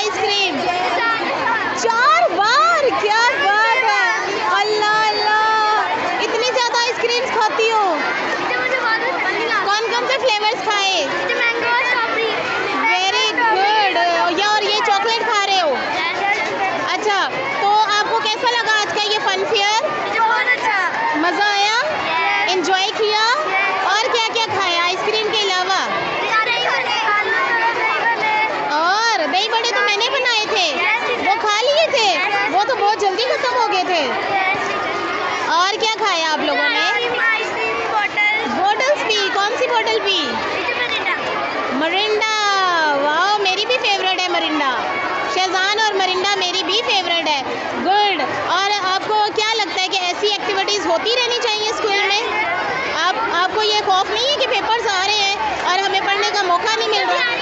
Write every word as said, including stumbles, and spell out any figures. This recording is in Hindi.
आइसक्रीम? चार बार? क्या बात है, अल्लाह अल्लाह, इतनी ज्यादा आइसक्रीम्स खाती हो। कौन कौन से फ्लेवर्स खाए? Very good. और ये चॉकलेट खा रहे हो? अच्छा, तो आपको कैसा लगा आज का ये फन फेयर? मजा आया? एंजॉय किया? और क्या क्या खाया आइसक्रीम के अलावा? और दही बड़े तो मैंने बनाए थे, वो खा लिए थे, वो तो बहुत जल्दी खत्म हो गए थे। और क्या खाया आप लोगों ने? बॉटल्स पी? कौन सी बॉटल पी? मरिंडा। वाह, मेरी भी फेवरेट है मरिंडा। शहजान और मरिंडा मेरी भी फेवरेट है। गुड। और आपको क्या लगता है कि ऐसी एक्टिविटीज़ होती रहनी चाहिए स्कूल में? आप आपको ये खौफ नहीं है कि पेपर्स आ रहे हैं और हमें पढ़ने का मौका नहीं मिल रहा?